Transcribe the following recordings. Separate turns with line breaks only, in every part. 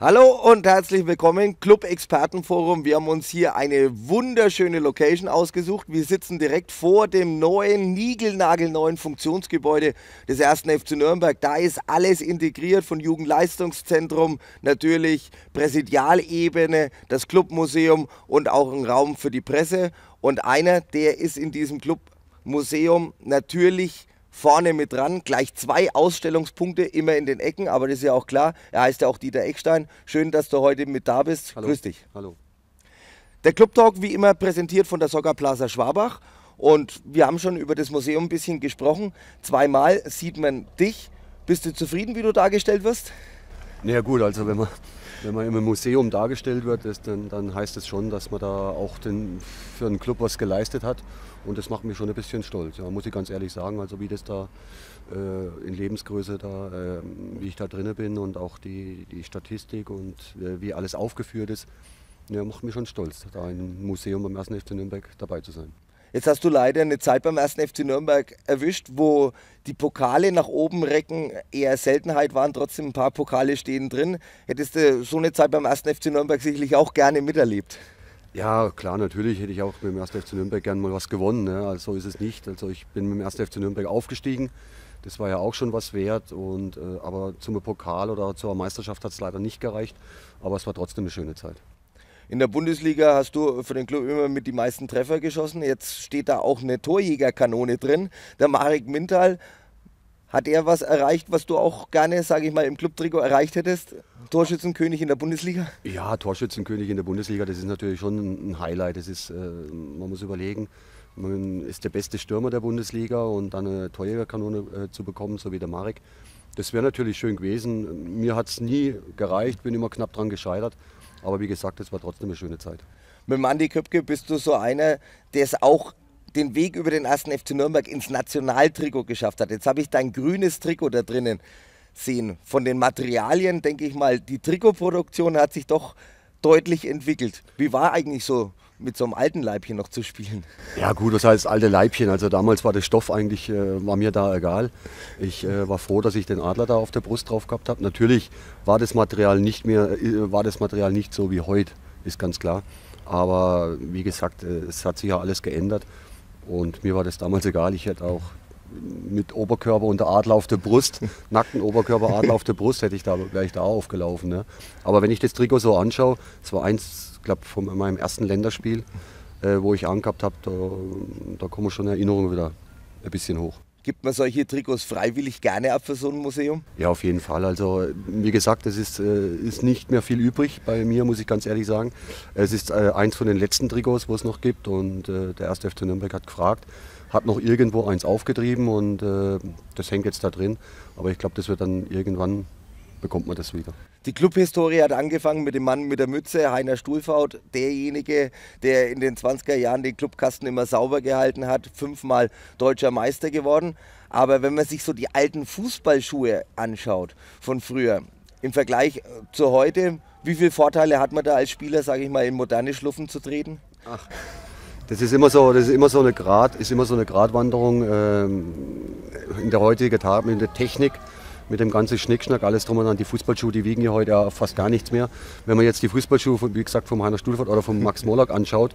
Hallo und herzlich willkommen, Club Expertenforum. Wir haben uns hier eine wunderschöne Location ausgesucht. Wir sitzen direkt vor dem neuen, niegelnagelneuen Funktionsgebäude des 1. FC Nürnberg. Da ist alles integriert, von Jugendleistungszentrum, natürlich Präsidialebene, das Clubmuseum und auch ein Raum für die Presse. Und einer, der ist in diesem Clubmuseum natürlich vorne mit dran, gleich 2 Ausstellungspunkte, immer in den Ecken, aber das ist ja auch klar, er heißt ja auch Dieter Eckstein. Schön, dass du heute mit da bist.
Hallo.
Grüß dich.
Hallo.
Der Club Talk, wie immer, präsentiert von der Soccer Plaza Schwabach, und wir haben schon über das Museum ein bisschen gesprochen. Zweimal sieht man dich. Bist du zufrieden, wie du dargestellt wirst?
Naja gut, also wenn man im Museum dargestellt wird, dann heißt es schon, dass man da auch für einen Club was geleistet hat. Und das macht mich schon ein bisschen stolz, ja, muss ich ganz ehrlich sagen. Also wie das da in Lebensgröße da, wie ich da drin bin und auch die Statistik und wie alles aufgeführt ist, ja, macht mich schon stolz, da im Museum beim 1. FC Nürnberg dabei zu sein.
Jetzt hast du leider eine Zeit beim 1. FC Nürnberg erwischt, wo die Pokale nach oben recken eher Seltenheit waren. Trotzdem ein paar Pokale stehen drin. Hättest du so eine Zeit beim 1. FC Nürnberg sicherlich auch gerne miterlebt?
Ja, klar, natürlich hätte ich auch mit dem 1. FC Nürnberg gerne mal was gewonnen. Ne? Also so ist es nicht. Also ich bin mit dem 1. FC Nürnberg aufgestiegen. Das war ja auch schon was wert. Aber zum Pokal oder zur Meisterschaft hat es leider nicht gereicht. Aber es war trotzdem eine schöne Zeit.
In der Bundesliga hast du für den Club immer mit die meisten Treffer geschossen. Jetzt steht da auch eine Torjägerkanone drin. Der Marek Mintal, hat er was erreicht, was du auch gerne, sage ich mal, im Clubtrikot erreicht hättest? Torschützenkönig in der Bundesliga?
Ja, Torschützenkönig in der Bundesliga, das ist natürlich schon ein Highlight. Das ist, man muss überlegen, man ist der beste Stürmer der Bundesliga und dann eine Torjägerkanone zu bekommen, so wie der Marek. Das wäre natürlich schön gewesen. Mir hat es nie gereicht, bin immer knapp dran gescheitert. Aber wie gesagt, es war trotzdem eine schöne Zeit.
Mit dem Andi Köpke bist du so einer, der es auch den Weg über den 1. FC Nürnberg ins Nationaltrikot geschafft hat. Jetzt habe ich dein grünes Trikot da drinnen sehen. Von den Materialien denke ich mal, die Trikotproduktion hat sich doch deutlich entwickelt. Wie war eigentlich so, mit so einem alten Leibchen noch zu spielen?
Ja gut, was heißt alte Leibchen? Also damals war der Stoff eigentlich, war mir da egal. Ich war froh, dass ich den Adler da auf der Brust drauf gehabt habe. Natürlich war das Material nicht so wie heute, ist ganz klar. Aber wie gesagt, es hat sich ja alles geändert. Und mir war das damals egal. Ich hätte auch mit Oberkörper und der Adler auf der Brust, nackten Oberkörper, Adler auf der Brust, hätte ich da gleich da aufgelaufen. Ne? Aber wenn ich das Trikot so anschaue, es war eins, glaube ich, von meinem ersten Länderspiel, wo ich angehabt habe, da kommen schon Erinnerungen wieder ein bisschen hoch.
Gibt man solche Trikots freiwillig gerne ab für so ein Museum?
Ja, auf jeden Fall. Also wie gesagt, es ist nicht mehr viel übrig bei mir, muss ich ganz ehrlich sagen. Es ist eins von den letzten Trikots, wo es noch gibt, und der 1. FC Nürnberg hat gefragt, hat noch irgendwo eins aufgetrieben, und das hängt jetzt da drin. Aber ich glaube, das wird dann irgendwann, bekommt man das wieder.
Die Clubhistorie hat angefangen mit dem Mann mit der Mütze, Heiner Stuhlfaut, derjenige, der in den 20er Jahren den Clubkasten immer sauber gehalten hat, 5-mal deutscher Meister geworden. Aber wenn man sich so die alten Fußballschuhe anschaut von früher, im Vergleich zu heute, wie viele Vorteile hat man da als Spieler, sage ich mal, in moderne Schluffen zu treten?
Ach. Das ist immer so eine Gratwanderung in der heutigen Tag mit der Technik, mit dem ganzen Schnickschnack, alles drum und dran. Die Fußballschuhe, die wiegen ja heute ja fast gar nichts mehr. Wenn man jetzt die Fußballschuhe, wie gesagt, vom Heiner Stuhlfahrt oder vom Max Morlock anschaut,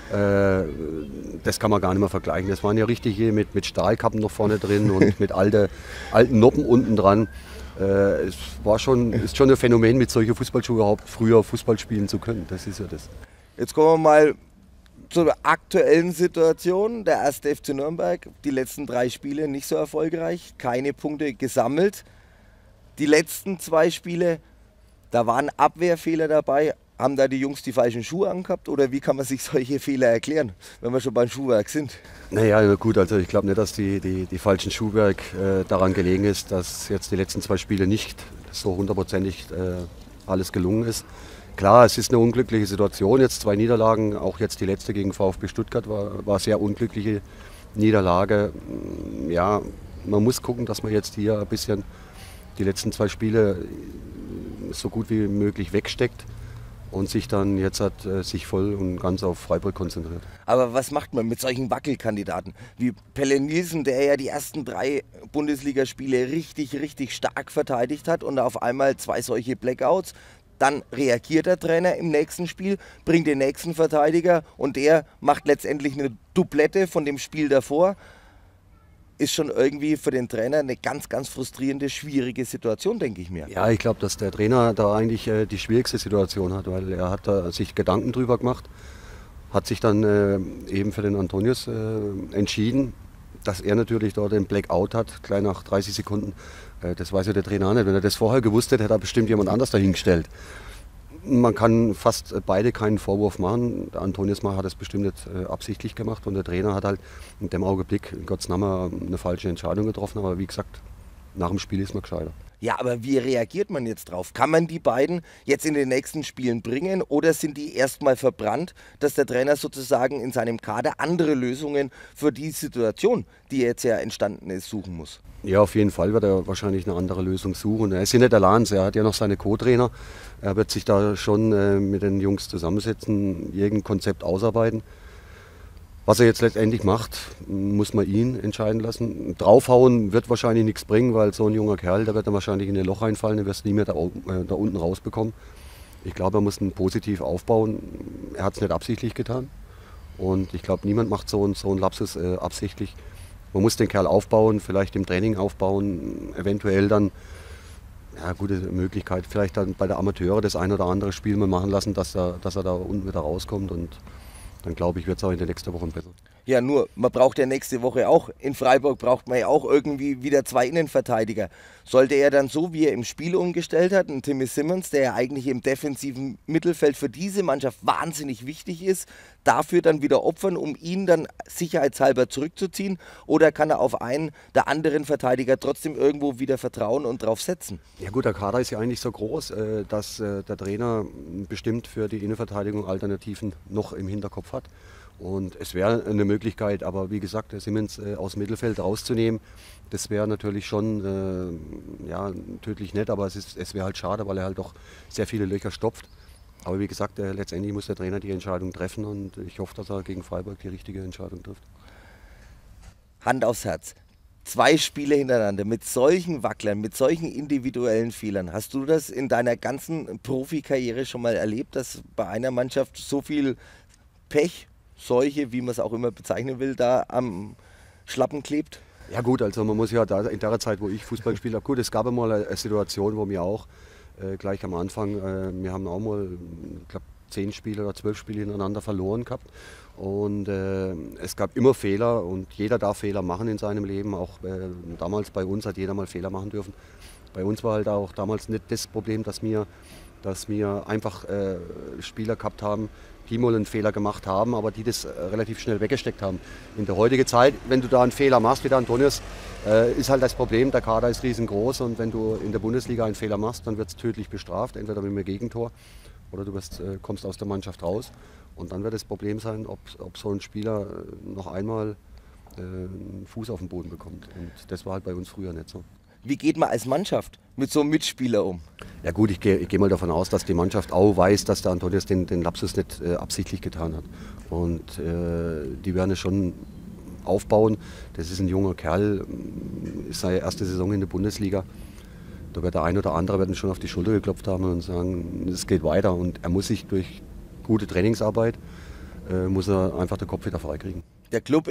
das kann man gar nicht mehr vergleichen. Das waren ja richtig hier mit Stahlkappen noch vorne drin und mit alten Noppen unten dran. Es ist schon ein Phänomen, mit solchen Fußballschuhen überhaupt früher Fußball spielen zu können. Das ist ja das.
Jetzt kommen wir mal zur aktuellen Situation. Der 1. FC Nürnberg, die letzten 3 Spiele nicht so erfolgreich, keine Punkte gesammelt. Die letzten 2 Spiele, da waren Abwehrfehler dabei. Haben da die Jungs die falschen Schuhe angehabt, oder wie kann man sich solche Fehler erklären, wenn wir schon beim Schuhwerk sind?
Naja, gut, also ich glaube nicht, dass die falschen Schuhwerk daran gelegen ist, dass jetzt die letzten 2 Spiele nicht so hundertprozentig alles gelungen ist. Klar, es ist eine unglückliche Situation, jetzt 2 Niederlagen, auch jetzt die letzte gegen VfB Stuttgart war eine sehr unglückliche Niederlage. Ja, man muss gucken, dass man jetzt hier ein bisschen die letzten 2 Spiele so gut wie möglich wegsteckt und sich dann jetzt sich voll und ganz auf Freiburg konzentriert.
Aber was macht man mit solchen Wackelkandidaten wie Pelle Nielsen, der ja die ersten 3 Bundesligaspiele richtig stark verteidigt hat, und auf einmal 2 solche Blackouts? dann reagiert der Trainer im nächsten Spiel, bringt den nächsten Verteidiger und der macht letztendlich eine Doublette von dem Spiel davor. Ist schon irgendwie für den Trainer eine ganz, ganz frustrierende, schwierige Situation, denke ich mir.
Ja, ich glaube, dass der Trainer da eigentlich die schwierigste Situation hat, weil er hat da sich Gedanken drüber gemacht, hat sich dann eben für den Antonius entschieden, dass er natürlich dort den Blackout hat, gleich nach 30 Sekunden. Das weiß ja der Trainer auch nicht. Wenn er das vorher gewusst hätte, hätte er bestimmt jemand anders dahingestellt. Man kann fast beide keinen Vorwurf machen. Der Antonius hat das bestimmt nicht absichtlich gemacht und der Trainer hat halt in dem Augenblick, in Gottes Namen, eine falsche Entscheidung getroffen. Aber wie gesagt, nach dem Spiel ist man gescheiter.
Ja, aber wie reagiert man jetzt drauf? Kann man die beiden jetzt in den nächsten Spielen bringen oder sind die erstmal verbrannt, dass der Trainer sozusagen in seinem Kader andere Lösungen für die Situation, die jetzt ja entstanden ist, suchen muss?
Ja, auf jeden Fall wird er wahrscheinlich eine andere Lösung suchen. Er ist ja nicht allein, er hat ja noch seine Co-Trainer. Er wird sich da schon mit den Jungs zusammensetzen, irgendein Konzept ausarbeiten. Was er jetzt letztendlich macht, muss man ihn entscheiden lassen. Draufhauen wird wahrscheinlich nichts bringen, weil so ein junger Kerl, der wird dann wahrscheinlich in ein Loch reinfallen, der wird es nie mehr da unten rausbekommen. Ich glaube, er muss ihn positiv aufbauen. Er hat es nicht absichtlich getan. Und ich glaube, niemand macht so einen Lapsus absichtlich. Man muss den Kerl aufbauen, vielleicht im Training aufbauen, eventuell dann, ja, gute Möglichkeit, vielleicht dann bei der Amateure das ein oder andere Spiel mal machen lassen, dass er da unten wieder rauskommt und dann glaube ich, wird es auch in der nächsten Woche besser.
Ja, nur, man braucht ja nächste Woche auch, in Freiburg braucht man ja auch irgendwie wieder zwei Innenverteidiger. Sollte er dann so, wie er im Spiel umgestellt hat, einen Timmy Simmons, der ja eigentlich im defensiven Mittelfeld für diese Mannschaft wahnsinnig wichtig ist, dafür dann wieder opfern, um ihn dann sicherheitshalber zurückzuziehen? Oder kann er auf einen der anderen Verteidiger trotzdem irgendwo wieder vertrauen und drauf setzen?
Ja gut, der Kader ist ja eigentlich so groß, dass der Trainer bestimmt für die Innenverteidigung Alternativen noch im Hinterkopf hat. Und es wäre eine Möglichkeit, aber wie gesagt, der Simmons aus dem Mittelfeld rauszunehmen, das wäre natürlich schon ja, tödlich nett, aber es wäre halt schade, weil er halt doch sehr viele Löcher stopft. Aber wie gesagt, letztendlich muss der Trainer die Entscheidung treffen und ich hoffe, dass er gegen Freiburg die richtige Entscheidung trifft.
Hand aufs Herz. 2 Spiele hintereinander mit solchen Wacklern, mit solchen individuellen Fehlern. Hast du das in deiner ganzen Profikarriere schon mal erlebt, dass bei einer Mannschaft so viel Pech, Seuche, wie man es auch immer bezeichnen will, da am Schlappen klebt?
Ja gut, also man muss ja da in der Zeit, wo ich Fußball gespielt habe, gut, es gab einmal eine Situation, wo wir auch gleich am Anfang, wir haben auch mal, ich glaube, 10 Spiele oder 12 Spiele hintereinander verloren gehabt. Und es gab immer Fehler und jeder darf Fehler machen in seinem Leben. Auch damals bei uns hat jeder mal Fehler machen dürfen. Bei uns war halt auch damals nicht das Problem, dass wir einfach Spieler gehabt haben, die mal einen Fehler gemacht haben, aber die das relativ schnell weggesteckt haben. In der heutigen Zeit, wenn du da einen Fehler machst, wie der Antonius, ist halt das Problem, der Kader ist riesengroß und wenn du in der Bundesliga einen Fehler machst, dann wird es tödlich bestraft, entweder mit einem Gegentor oder du kommst aus der Mannschaft raus. Und dann wird das Problem sein, ob so ein Spieler noch einmal einen Fuß auf den Boden bekommt. Und das war halt bei uns früher nicht so.
Wie geht man als Mannschaft mit so einem Mitspieler um?
Ja gut, ich geh mal davon aus, dass die Mannschaft auch weiß, dass der Antonius den Lapsus nicht absichtlich getan hat. Und die werden es schon aufbauen. Das ist ein junger Kerl, ist seine erste Saison in der Bundesliga. Da wird der ein oder andere werden schon auf die Schulter geklopft haben und sagen, es geht weiter. Und er muss sich durch gute Trainingsarbeit, muss er einfach den Kopf wieder freikriegen.
Der Club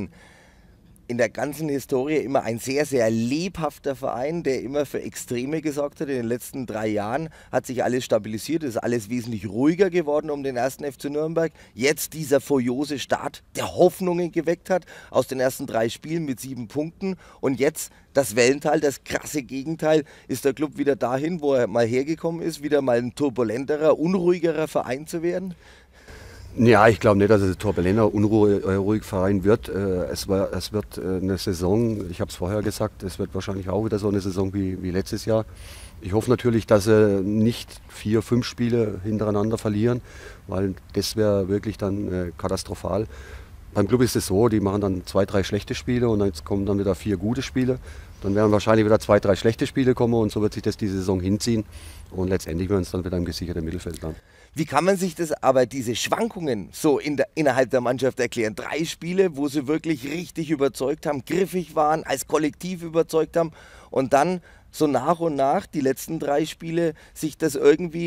in der ganzen Historie immer ein sehr, sehr lebhafter Verein, der immer für Extreme gesorgt hat. In den letzten 3 Jahren hat sich alles stabilisiert, ist alles wesentlich ruhiger geworden um den 1. FC Nürnberg. Jetzt dieser furiose Start, der Hoffnungen geweckt hat aus den ersten 3 Spielen mit 7 Punkten. Und jetzt das Wellental, das krasse Gegenteil, ist der Club wieder dahin, wo er mal hergekommen ist, wieder mal ein turbulenterer, unruhigerer Verein zu werden?
Ja, ich glaube nicht, dass es ein turbulenter, unruhiger Verein wird. Es wird eine Saison, ich habe es vorher gesagt, es wird wahrscheinlich auch wieder so eine Saison wie letztes Jahr. Ich hoffe natürlich, dass sie nicht 4, 5 Spiele hintereinander verlieren, weil das wäre wirklich dann katastrophal. Beim Club ist es so, die machen dann 2, 3 schlechte Spiele und jetzt kommen dann wieder 4 gute Spiele. Dann werden wahrscheinlich wieder 2, 3 schlechte Spiele kommen und so wird sich das die Saison hinziehen. Und letztendlich werden es dann wieder im gesicherten Mittelfeld landen.
Wie kann man sich das aber, diese Schwankungen so innerhalb der Mannschaft erklären? 3 Spiele, wo sie wirklich richtig überzeugt haben, griffig waren, als Kollektiv überzeugt haben und dann so nach und nach die letzten 3 Spiele sich das irgendwie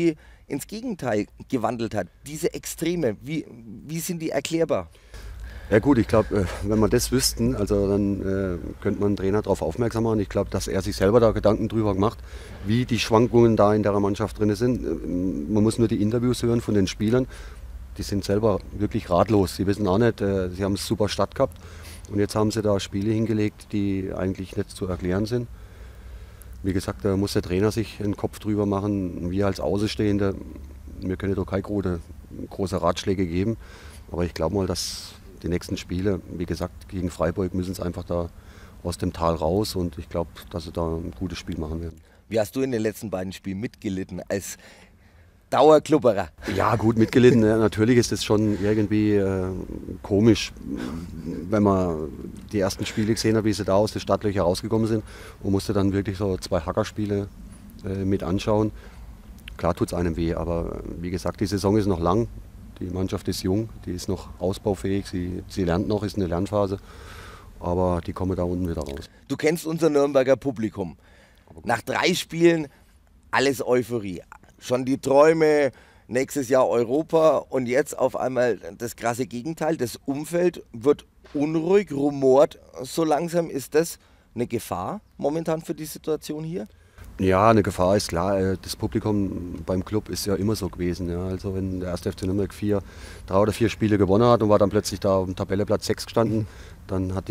ins Gegenteil gewandelt hat. Diese Extreme, wie sind die erklärbar?
Ja gut, ich glaube, wenn wir das wüssten, also dann könnte man einen Trainer darauf aufmerksam machen. Ich glaube, dass er sich selber da Gedanken drüber macht, wie die Schwankungen da in der Mannschaft drin sind. Man muss nur die Interviews hören von den Spielern. Die sind selber wirklich ratlos. Sie wissen auch nicht, sie haben es super Start gehabt. Und jetzt haben sie da Spiele hingelegt, die eigentlich nicht zu erklären sind. Wie gesagt, da muss der Trainer sich einen Kopf drüber machen. Wir als Außenstehende, wir können doch keine große Ratschläge geben. Aber ich glaube mal, dass die nächsten Spiele, wie gesagt, gegen Freiburg müssen es einfach da aus dem Tal raus. Und ich glaube, dass sie da ein gutes Spiel machen werden.
Wie hast du in den letzten beiden Spielen mitgelitten als Dauerklubberer?
Ja, gut mitgelitten. Ja, natürlich ist es schon irgendwie komisch, wenn man die ersten Spiele gesehen hat, wie sie da aus den Startlöchern rausgekommen sind und musste dann wirklich so 2 Hackerspiele mit anschauen. Klar tut es einem weh, aber wie gesagt, die Saison ist noch lang. Die Mannschaft ist jung, die ist noch ausbaufähig, sie lernt noch, ist eine Lernphase, aber die kommen da unten wieder raus.
Du kennst unser Nürnberger Publikum. Nach 3 Spielen alles Euphorie. Schon die Träume, nächstes Jahr Europa und jetzt auf einmal das krasse Gegenteil. Das Umfeld wird unruhig, rumort so langsam. Ist das eine Gefahr momentan für die Situation hier?
Ja, eine Gefahr ist klar. Das Publikum beim Club ist ja immer so gewesen. Ja. Also wenn der 1. FC Nürnberg 3 oder 4 Spiele gewonnen hat und war dann plötzlich da auf dem Tabellenplatz 6 gestanden, dann hat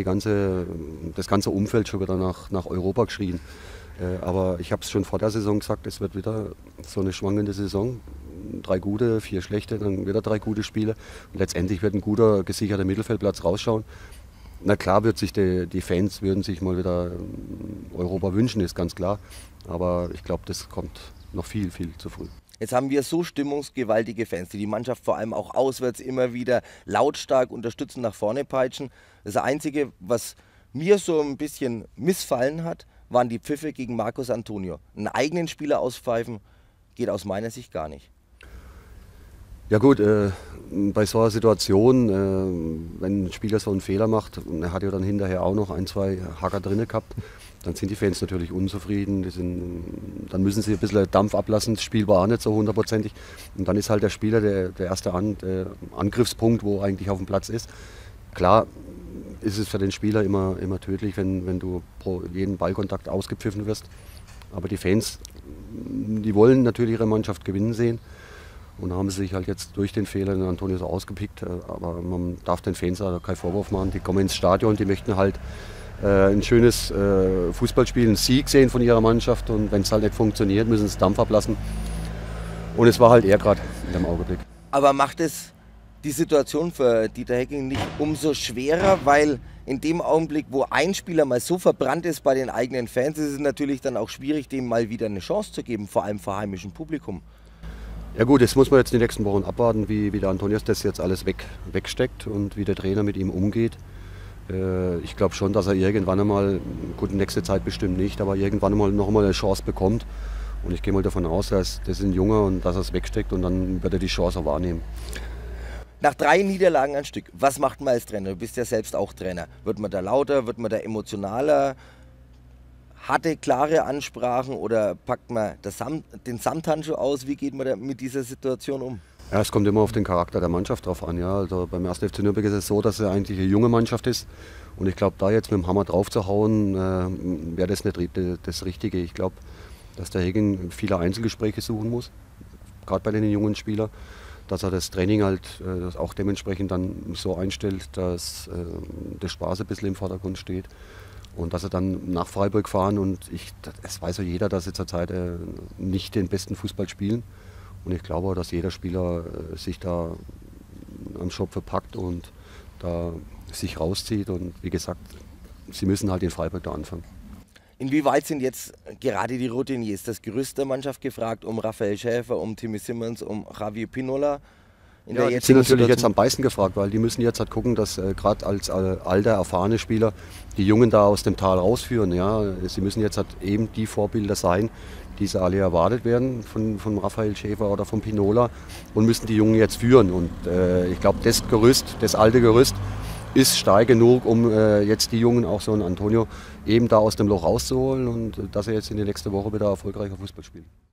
das ganze Umfeld schon wieder nach Europa geschrien. Aber ich habe es schon vor der Saison gesagt, es wird wieder so eine schwankende Saison. 3 gute, 4 schlechte, dann wieder 3 gute Spiele. Und letztendlich wird ein guter, gesicherter Mittelfeldplatz rausschauen. Na klar, die Fans würden sich mal wieder Europa wünschen, ist ganz klar. Aber ich glaube, das kommt noch viel, viel zu früh.
Jetzt haben wir so stimmungsgewaltige Fans, die Mannschaft vor allem auch auswärts immer wieder lautstark unterstützen, nach vorne peitschen. Das Einzige, was mir so ein bisschen missfallen hat, waren die Pfiffe gegen Marcos Antonio. Einen eigenen Spieler auspfeifen geht aus meiner Sicht gar nicht.
Ja gut, bei so einer Situation, wenn ein Spieler so einen Fehler macht, und er hat ja dann hinterher auch noch 1, 2 Hacker drin gehabt, dann sind die Fans natürlich unzufrieden. Dann müssen sie ein bisschen Dampf ablassen, das Spiel war auch nicht so hundertprozentig. Und dann ist halt der Spieler der erste Angriffspunkt, wo eigentlich auf dem Platz ist. Klar ist es für den Spieler immer tödlich, wenn du pro jeden Ballkontakt ausgepfiffen wirst. Aber die Fans, die wollen natürlich ihre Mannschaft gewinnen sehen. Und haben sie sich halt jetzt durch den Fehler in Antonio so ausgepickt. Aber man darf den Fans also keinen Vorwurf machen. Die kommen ins Stadion, die möchten halt ein schönes Fußballspiel, einen Sieg sehen von ihrer Mannschaft. Und wenn es halt nicht funktioniert, müssen sie Dampf ablassen. Und es war halt eher gerade in dem Augenblick.
Aber macht es die Situation für Dieter Hecking nicht umso schwerer, weil in dem Augenblick, wo ein Spieler mal so verbrannt ist bei den eigenen Fans, ist es natürlich dann auch schwierig, dem mal wieder eine Chance zu geben, vor allem vor heimischem Publikum.
Ja gut, das muss man jetzt die nächsten Wochen abwarten, wie der Antonius das jetzt alles wegsteckt und wie der Trainer mit ihm umgeht. Ich glaube schon, dass er irgendwann einmal, gut, nächste Zeit bestimmt nicht, aber irgendwann einmal noch einmal eine Chance bekommt. Und ich gehe mal davon aus, dass das ein Junge und dass er es wegsteckt und dann wird er die Chance auch wahrnehmen.
Nach 3 Niederlagen am Stück, was macht man als Trainer? Du bist ja selbst auch Trainer. Wird man da lauter, wird man da emotionaler? Hatte klare Ansprachen oder packt man den Samthandschuh aus? Wie geht man da mit dieser Situation um?
Ja, es kommt immer auf den Charakter der Mannschaft drauf an. Ja. Also beim 1. FC Nürnberg ist es so, dass es eigentlich eine junge Mannschaft ist. Und ich glaube, da jetzt mit dem Hammer drauf zu hauen, wäre das nicht das Richtige. Ich glaube, dass der Hecking viele Einzelgespräche suchen muss, gerade bei den jungen Spielern. Dass er das Training halt auch dementsprechend dann so einstellt, dass der Spaß ein bisschen im Vordergrund steht. Und dass sie dann nach Freiburg fahren und das weiß ja jeder, dass sie zurzeit nicht den besten Fußball spielen. Und ich glaube, dass jeder Spieler sich da am Schopfe packt und da sich rauszieht. Und wie gesagt, sie müssen halt in Freiburg da anfangen.
Inwieweit sind jetzt gerade die Routiniers, das Gerüst der Mannschaft gefragt, um Raphael Schäfer, um Timmy Simmons, um Javier Pinola?
Ja, die sind natürlich jetzt am meisten gefragt, weil die müssen jetzt halt gucken, dass gerade als alter, erfahrene Spieler die Jungen da aus dem Tal rausführen. Ja. Sie müssen jetzt halt eben die Vorbilder sein, die sie alle erwartet werden von Raphael Schäfer oder von Pinola und müssen die Jungen jetzt führen. Und ich glaube, das alte Gerüst ist stark genug, um jetzt die Jungen, auch so ein Antonio, eben da aus dem Loch rauszuholen und dass er jetzt in der nächsten Woche wieder erfolgreicher Fußball spielt.